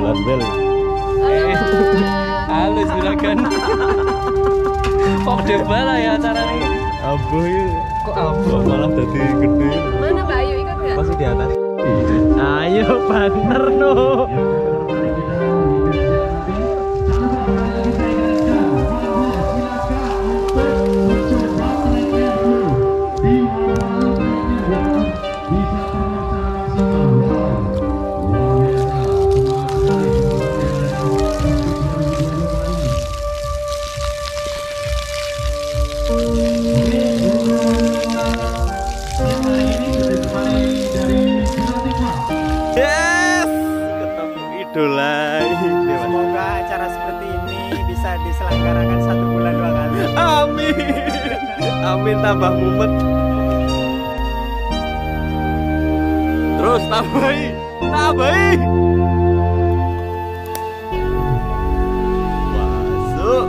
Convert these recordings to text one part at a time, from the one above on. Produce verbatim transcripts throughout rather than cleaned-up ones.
Jalan bel. Halo juragan. Kok debal ya acara ini? Abuh ya. Kok abuh? Kok malah jadi gede. Mana Mbak Ayu ikut nggak? Masih di atas. Ayo banter no. Semoga acara seperti ini bisa diselenggarakan satu bulan dua kali. Amin. Amin tambah mumet. Terus tambahi, tambahi. Masuk.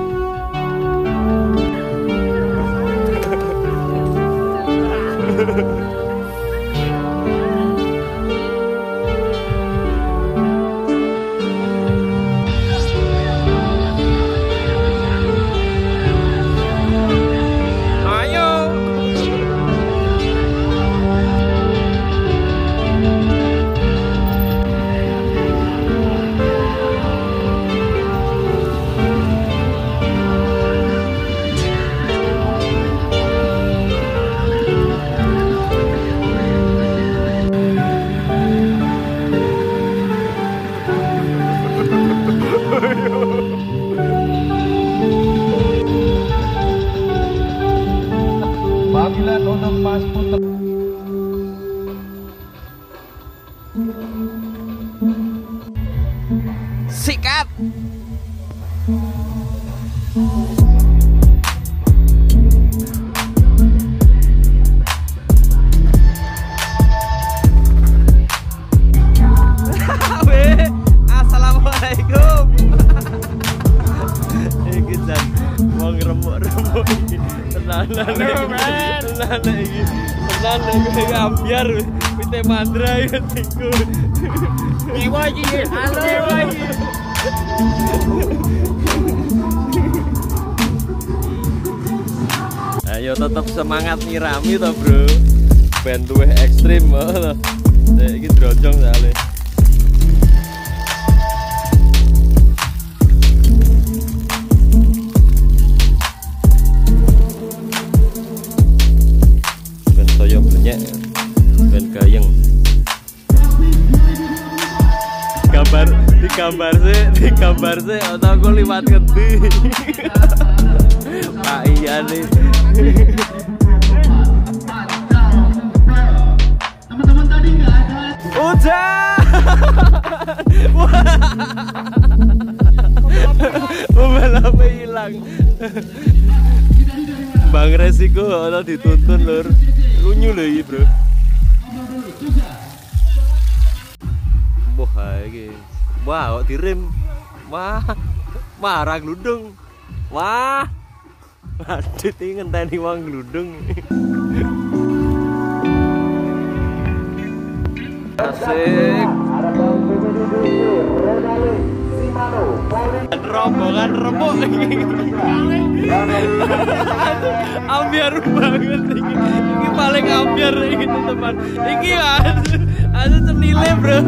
Panggilan untuk Mas Puter. Sikat. Assalamualaikum. Iki jan wong remuk-remuk iki. Tenanan tenanan iki. Tenanan iki ambiar pite mandra iki. Nyewa iki, halo nyewa iki. Ayo tetap semangat nyirami toh bro. Ben luwih ekstrim loh. Iki drojong soalnya. Ben toyo blenyek. Ben gayeng. Gambar di gambar sih, di gambar sih atau aku liwat ngendi. Pak iya nih. Teman-teman tadi nggak ada. Hujan. Mobil apa hilang? Bang resiko atau dituntun lur. Lunyu loh ini bro. Wah iki. Wah kok direm. Wah. Marah gludung. Wah. Adit iki ngenteni wong gludung. Asik. Rombongan remuk iki. Ambiar banget iki. Iki paling ambiar iki teman. Iki ada senile bro.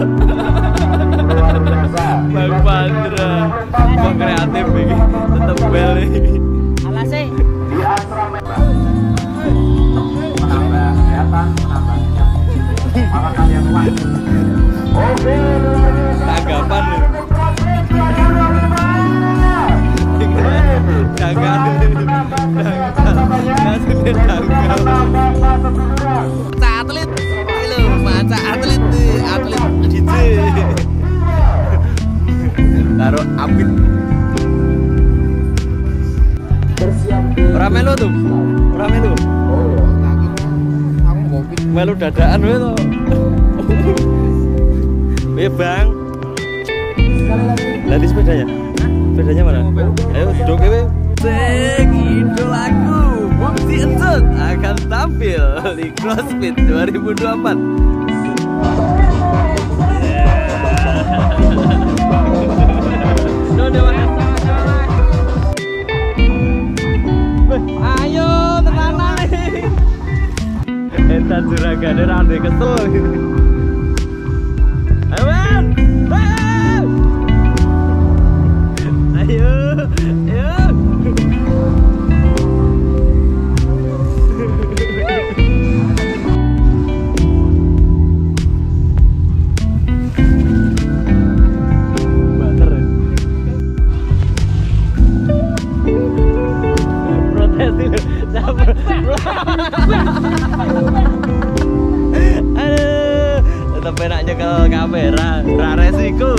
Bang Pandra. Bang kreatif iki. Tetep bel iki. Alase. Tanggapan lu. Atlet, lo maca atlet, atlet D J. Taruh apit. Ora melu tuh, ora melu. Aku ngopi. Melu dadaan wae to. Weh bang. Lagi sepedanya? Sepedanya mana? Ayo duduk we. Sing idolaku Bukti Entut akan tampil di CrossFit dua ribu dua puluh empat. Yeah. kesel gitu. Ayo men, ayo, ayo. Bater. Protes itu, aduh, tetap enak nyekel kamera, ra resiko.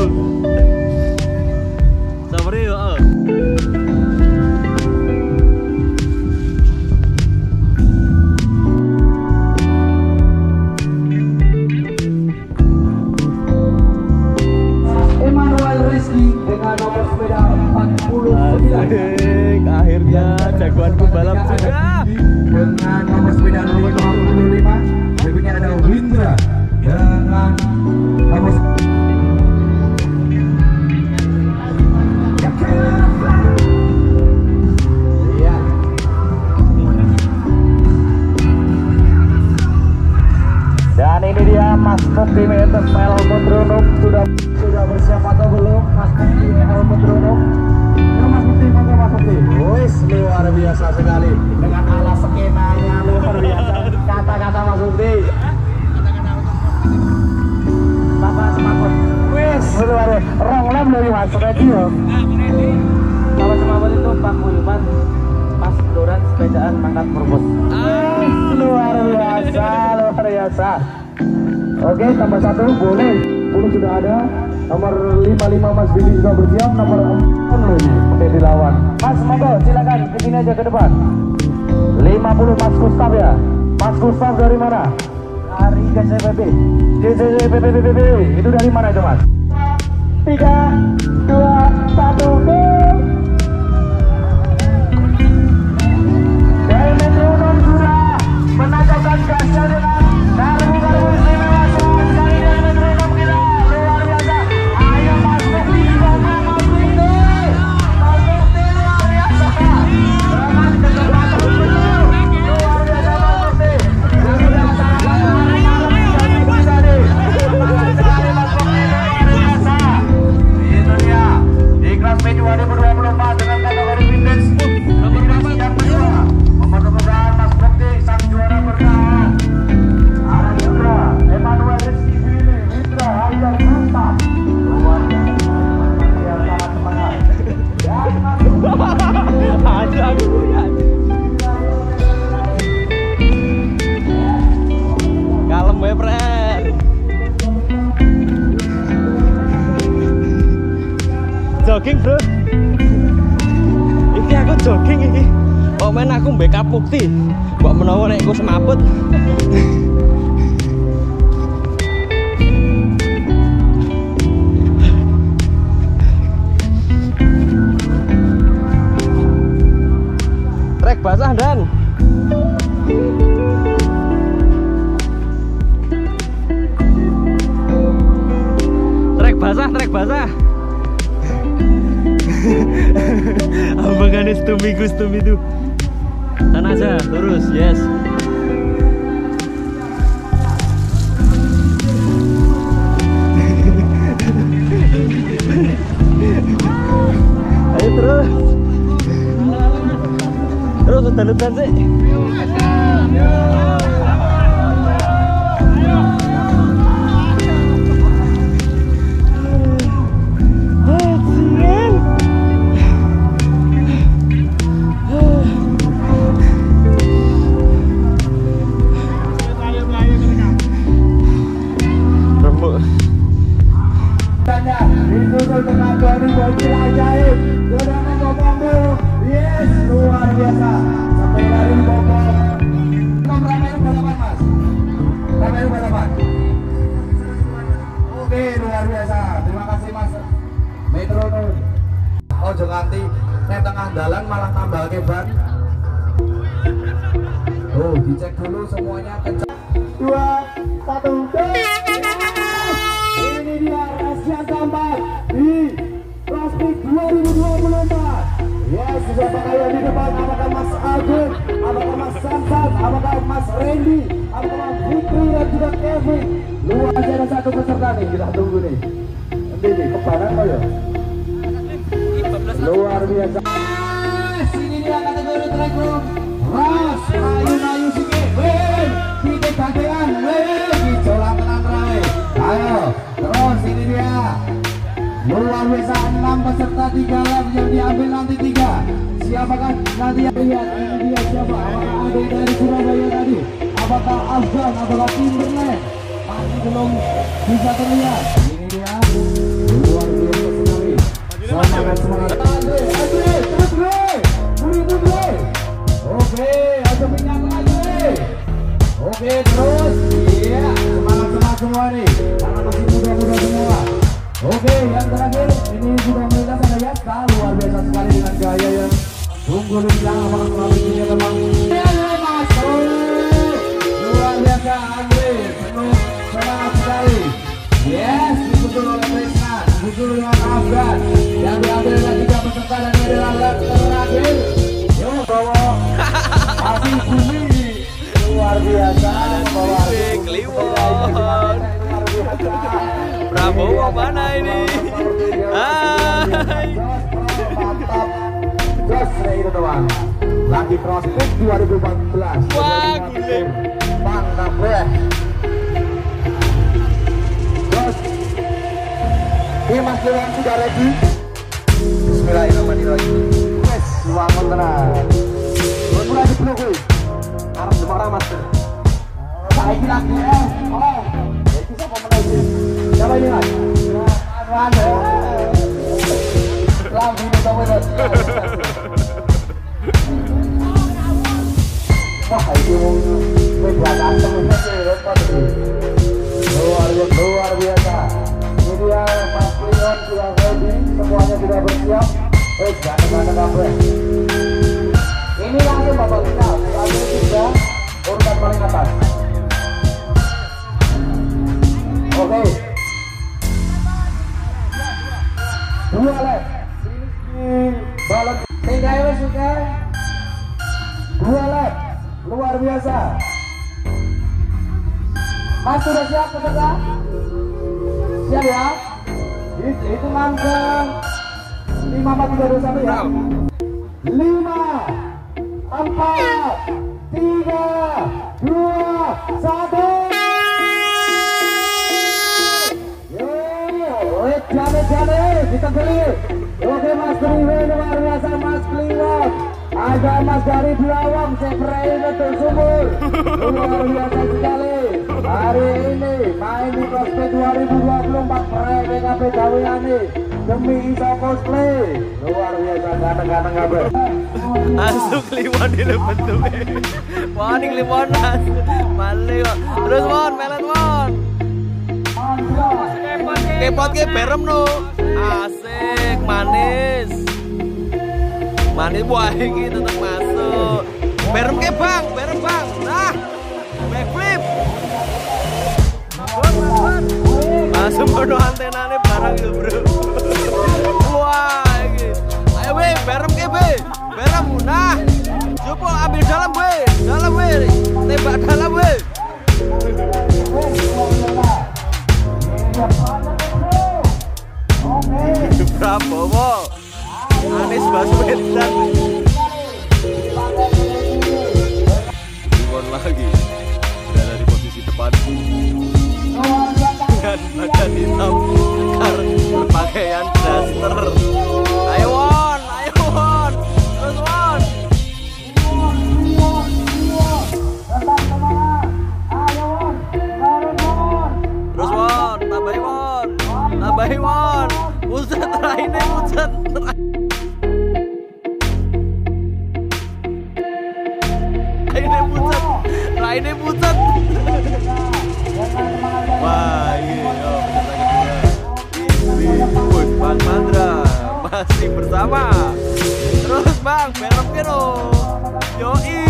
Sabar yuk. Oh. Emmanuel Rizky dengan nomor sepeda empat puluh sembilan. Asik, akhirnya jagoanku balap juga. Dengan nomor sepeda nomor lima puluh lima. Berikutnya ada Windra dengan nomor iya. Dan ini dia Mas Mukti Meter Melmodronum sudah sudah bersiap atau belum Mas Mukti Melmodronum? Ya Mas Mukti, monggo Mas Mukti. Wis luar biasa sekali dengan ala skenanya luar biasa. Kata-kata Mas Mukti. Bapak semangat. Wis luar biasa. Rong lem lho Mas ready yo. Kalau semaput itu Pak Wilman pas Doran sepedaan mangkat purpos. Wis luar biasa, luar biasa. Oke, tambah satu boleh. sepuluh sudah ada. Nomor lima puluh lima Mas Billy juga bersiap. Nomor empat loh ini oke dilawan. Mas monggo silakan ke sini aja ke depan. lima puluh Mas Gustaf ya. Mas Gustaf dari mana? Dari G C P B. G C P B B B B. Itu dari mana itu Mas? tiga, dua, satu, go. Dari metronom sudah menancapkan gasnya dengan garbu-garbu istimewa sekali dari metronom kita. Luar biasa. Ayo Mas Mukti, monggo Mas Mukti. Mas Mukti luar biasa. Dengan kecepatan penuh. Luar biasa Mas Mukti. Yang sudah sangat malam tadi. Sekali Mas Mukti luar biasa. Itu dia di kelas B dua ribu dua puluh empat dengan kategori vintage. Nomor berapa yang kedua? Mempertemukan Mas Mukti sang juara bertahan. Ada juga Emmanuel Rizky Billy, Mitra Haidar Mantap. Luar biasa yang sangat semangat. Dan Ada aku ya. Kalem ya, Pren. Jogging, Bro. Iki aku jogging iki. Kok men aku backup Mukti. Mbok menawa nek aku semaput. Trek basah dan trek basah, trek basah. Ambangannya stumi kustum itu. Sana aja, lurus, yes. Ayo terus. Terus udan-udan sih. disusul dengan Doni bocil ajaib sudah membobongku. Yes, luar biasa. Sampai dari bobong. Nomor Rameru balapan Mas. Rameru balapan. Oke, luar biasa. Terima kasih Mas Metronom. Oh, jangan nanti nek tengah dalan malah tambah ban. Oh, dicek dulu semuanya kencang. Dua, satu, go! Ini dia race yang keempat di Prospek dua ribu dua puluh empat. Yes, siapa kalian di depan? Apakah Mas Agung? Apakah Mas Samsat? apakah Mas Randy, apakah Putri dan juga Kevin. Luar biasa satu peserta nih, kita tunggu nih. Nanti nih, kepanan kok ya? Luar biasa. Sini dia kategori track room. Ras, ayu ayu sikit. Weh, kita gantian. Weh, dicolak tenang rawe. Ayo, terus ini dia. Luar biasa enam peserta tiga lap yang diambil nanti tiga. Siapakah nanti yang lihat? Ini dia siapa? Apakah ada dari Surabaya tadi? Apakah Afgan? Apakah Timberland? Masih belum bisa terlihat. Ini dia. Luar biasa sekali. Semangat semangat. Aduh, aduh, terus gue. Begitu gue. Oke, ayo minyak lagi. Oke, terus. Iya, semangat semangat semua nih. Karena masih muda-muda semua. Oke, yang terakhir ini sudah melintas ada Yasta, luar biasa sekali dengan gaya yang sungguh lincah, apakah melalui teman. Luar biasa Andre, penuh semangat sekali. Yes, disusul oleh Krisna, disusul dengan Afgan yang diambil oleh tiga peserta dan ini adalah lap terakhir. Yo, bawa Afi Bumi, luar biasa. Bawa Afi Kliwon. Prabowo mana ini? Hai. Mantap. Jos itu teman. Lagi CrossFit dua ribu empat belas. Wah, guling. Mantap ya. Jos. Ini Mas Dewan sudah ready. Bismillahirrahmanirrahim. Wes, bangun tenang. Mulai dipeluk kuwi. Arep demora Master. Saiki lagi eh. Oh. Iki sapa meneh? Siapa ini Mas? Ada. Lagi di bawah itu. Wah itu media kasar luar biasa, luar biasa. Ini dia Mas Leon sudah ready, semuanya sudah bersiap. Eh jangan mana kabar. Ini langsung bapak kita, langsung tiga urutan paling atas. Oke. Dua lap. Balon tinggal wes juga. Dua lap. Luar biasa. Mas sudah siap peserta? Siap ya? Itu, itu langsung lima empat tiga dua satu ya. Lima, empat, tiga, dua, satu. Jane-jane kita beli. Oke Mas Kliwon, luar biasa Mas Kliwon. Ada Mas dari Belawang, Seprei betul sumur. Luar biasa sekali. Hari ini main di CrossFit dua ribu dua puluh empat Pre P K P Gaweane demi iso cosplay. Luar biasa ganteng-ganteng kabeh. Asu Kliwon di bentuk. Wah, ini Kliwon asu. Male kok. Terus Won, melet Won. Kepot ke berem no. Asik, manis. Manis buah ini tetap masuk. Berem ke Bang, berem Bang. Nah. Backflip. Langsung bodoh antenanya barang ya, Bro. Wah, ini. Ayo we, berem ke be. Berem. Nah. Coba ambil dalam we. Dalam we. Tembak dalam we. Prabowo, Anies Baswedan, Kliwon lagi berada di posisi depan dengan badan hitam karena berpakaian daster. Ayo Won, ayo Won, terus Won. Terus Won, tambahin Won, tambahin Won. Buset, raine buset. Raine buset. Raine buset. Wah, ini oh, ini Wih, Bang Mandra masih bersama. Terus Bang, berem kero. Yoi.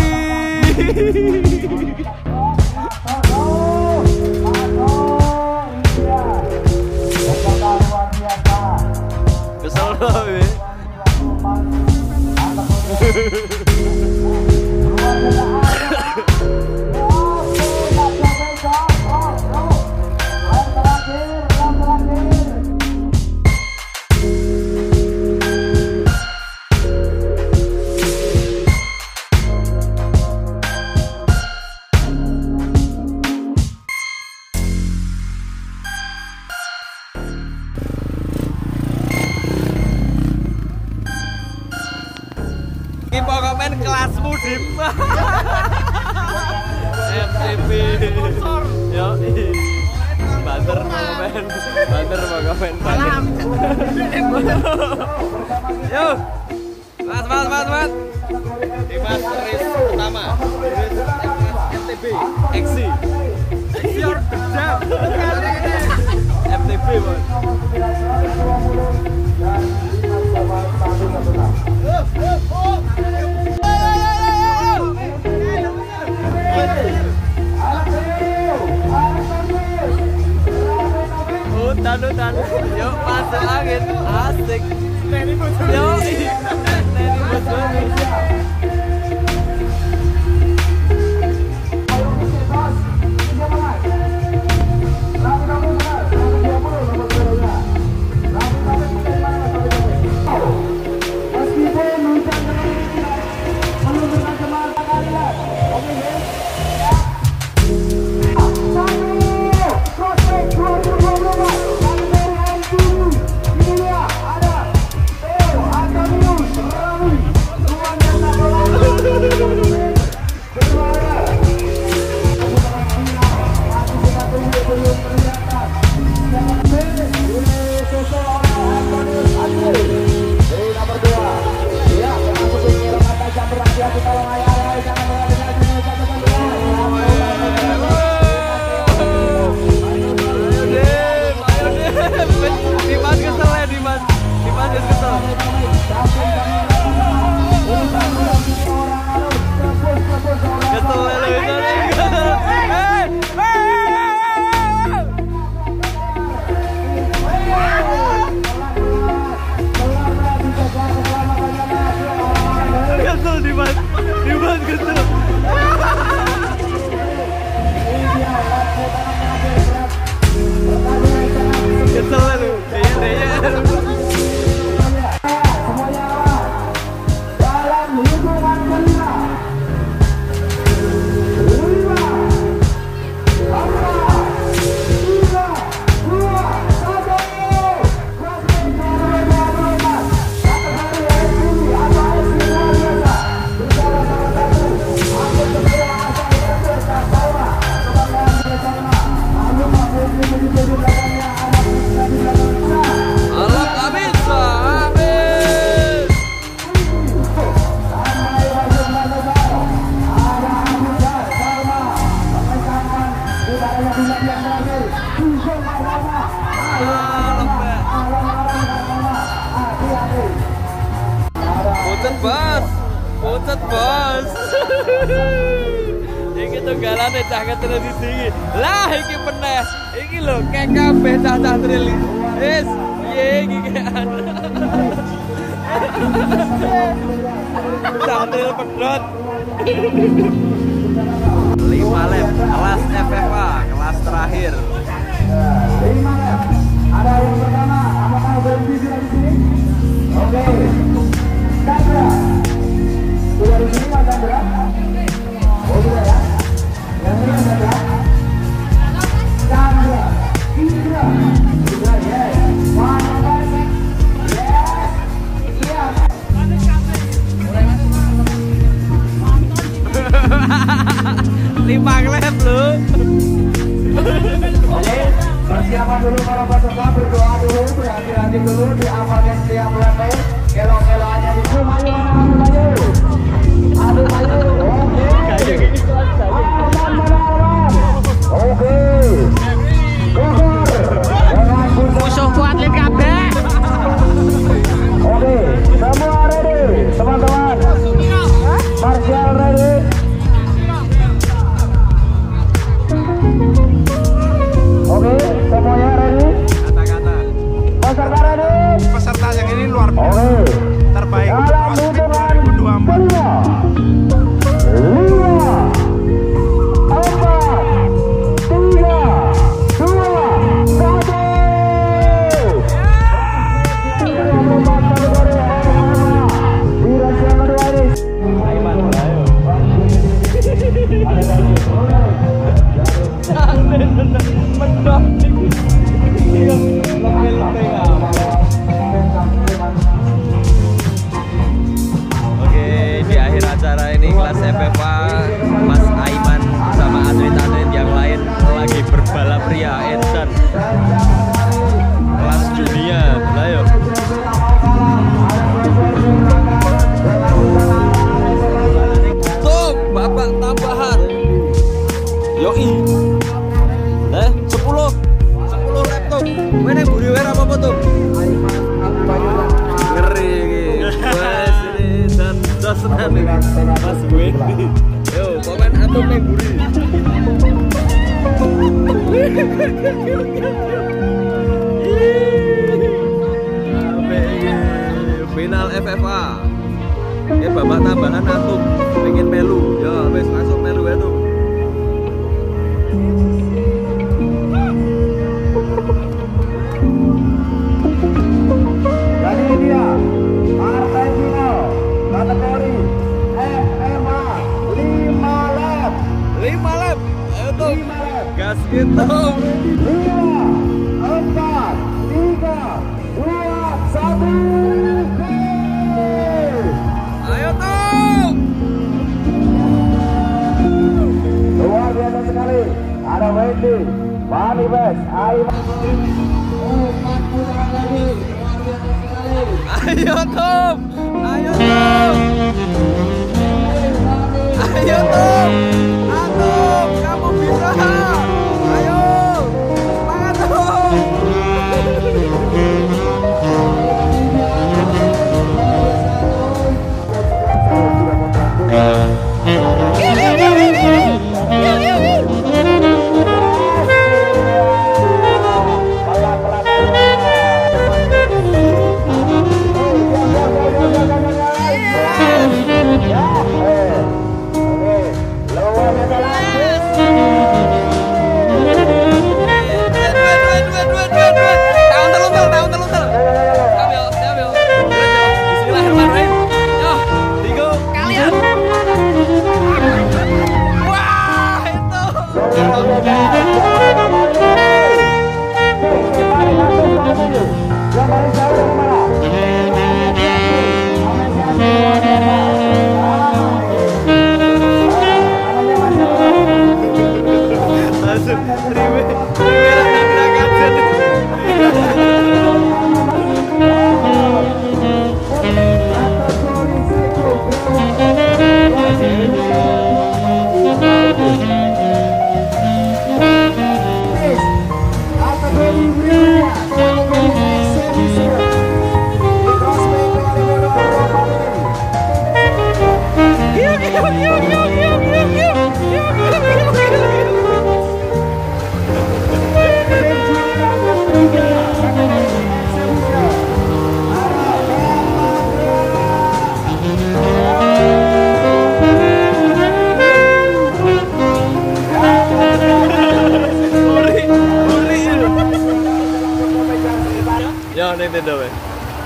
Kesel loh, we. Angin kelasmu Dim. F T B sponsor. Yo. Banter mau komen. Banter mau komen. Yo. Mas mas mas mas. Dimas race pertama. F T B X C. X C or jam. F T B, Bos. Hutan, hutan. Yuk masuk angin, asik. Neni bocor. Yuk, Neni bocor. Pucet bos, pucet bos. Iki tunggalane cah ketelu di sini. Lah iki peneh. Iki lho kek kabeh cah-cah tril. Wis, piye iki kean. Cah tril pedot. lima lap kelas F F A, kelas terakhir. lima lap. Ada yang pertama, apakah berhenti di sini? Oke. Chandra. Sudah di sini Mas Chandra? Oh sudah ya. Yang ini Chandra. Chandra. Indra. Indra ya. Mana? Yes. Iya. Lima lap lu. Oke, persiapan dulu para peserta, berdoa dulu, berhati-hati dulu, diamalkan setiap lap. Kelo-keloannya di rumah, ayo ayo aduh ayo oke kayu gini oke musuhku atlet kabeh. Oke, semua ready teman-teman. Martial ready. Oke, semuanya ready. Kata-kata Peserta ready. Peserta yang ini luar biasa. Oke. Terbaik Dalam CrossFit hitungan dua ribu dua puluh empat. lima, lima, babak tambahan atum. Pengen melu. Ya wes langsung melu ya tuh. Jadi ini dia partai final kategori M M A lima lap. lima lap. Ayo tuh. lima lap. Gas gitu. lima, empat, tiga, dua, satu. Ayo tuh. Luar biasa sekali. Ada Wendy, Bali Bes, Aiman. Ayo Tom, ayo Tom, ayo Tom, Atom, kamu bisa, ayo, semangat Tom. Ya, Nintendo weh.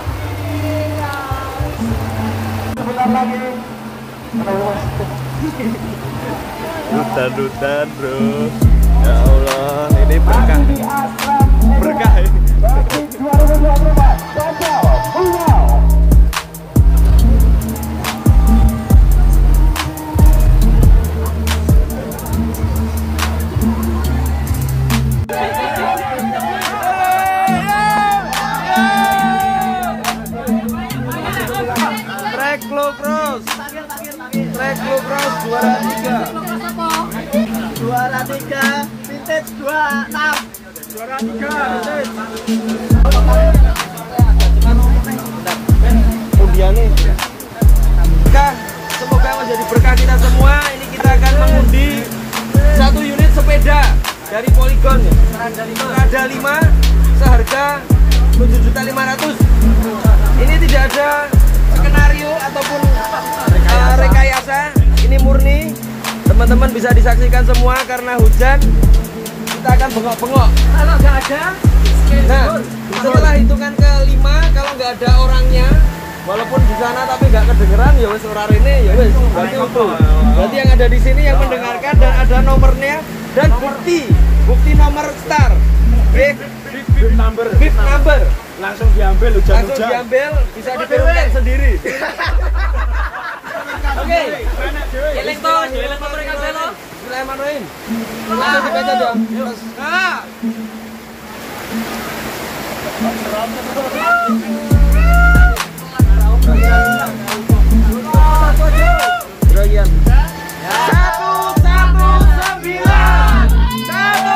Sebentar lagi. Dutan-dutan bro. Ya Allah, ini berkah. Berkah ya. dua ribu dua puluh empat, Total Pulau. Trek Low Cross. Trek Low Cross juara tiga. Juara tiga, vintage dua enam. Juara tiga vintage. Undiannya. Kah, semoga menjadi berkah kita semua. Ini kita akan mengundi satu unit sepeda dari Polygon ya. Ada lima seharga tujuh juta lima ratus. Ini tidak ada skenario ataupun uh, rekayasa. Ini murni. Teman-teman bisa disaksikan semua karena hujan. Kita akan bengok-bengok. Kalau nggak ada, Nah, setelah hitungan kelima, kalau nggak ada orangnya, walaupun di sana tapi nggak kedengeran, ya wes ora rene, ya wes berarti utuh. Berarti yang ada di sini yang mendengarkan dan ada nomornya dan bukti, bukti nomor star, big, big number, big number, langsung diambil langsung hujan-hujan. diambil, bisa diturunkan sendiri. Oke, Jeleng toh, jeleng nomor yang ada lo. Bismillahirrahmanirrahim. Langsung dibaca dong. Nah. Bagian satu satu sembilan satu.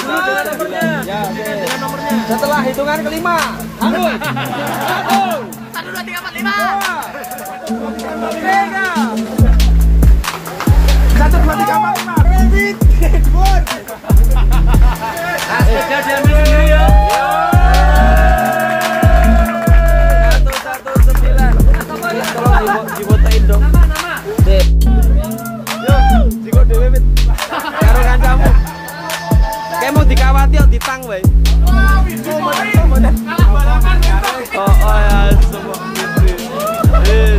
Setelah hitungan kelima, anggun, satu, Satu dua tiga empat lima. Satu dua tiga empat lima. David, Edward. Sepeda diambil sendiri ya. Satu satu sembilan. Tolong dibotain dong. Yo, jiko dewe mit. Karo kancamu. Kayak mau dikawati atau ditang wae. Oh, oh ya, semua gitu. Yes.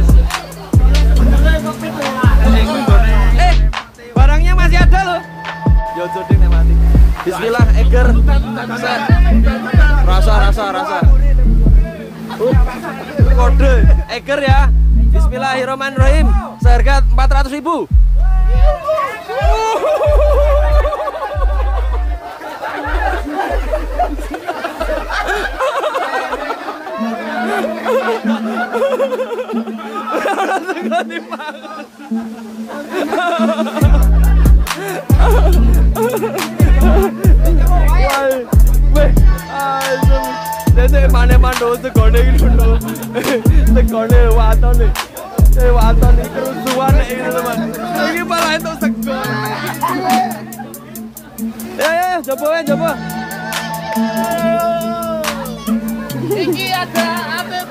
Eh, barangnya masih ada loh. Yo joding nek mati. Bismillah, Eger. Set. Rasa, rasa, rasa. Uh, kode Eger ya. Bismillahirrahmanirrahim. Seharga empat ratus ribu. Dede mane mando tegone iki lho. Tegone waton iki. Eh waton iki kerusuhan iki teman. Iki malah entuk sego. Ya ya coba wae coba. Iki ada Abib.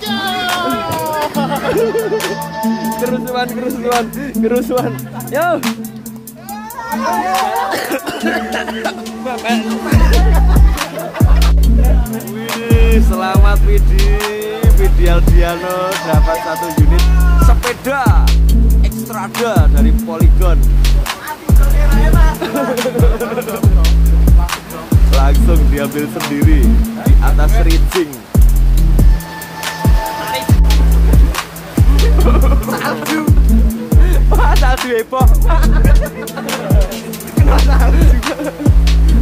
Kerusuhan kerusuhan kerusuhan. Yo. Wih, selamat Widi, Widi Aldiano dapat satu unit sepeda Xstrada dari Polygon. Langsung diambil sendiri di atas rigging. Salju, wah salju heboh. Kena salju.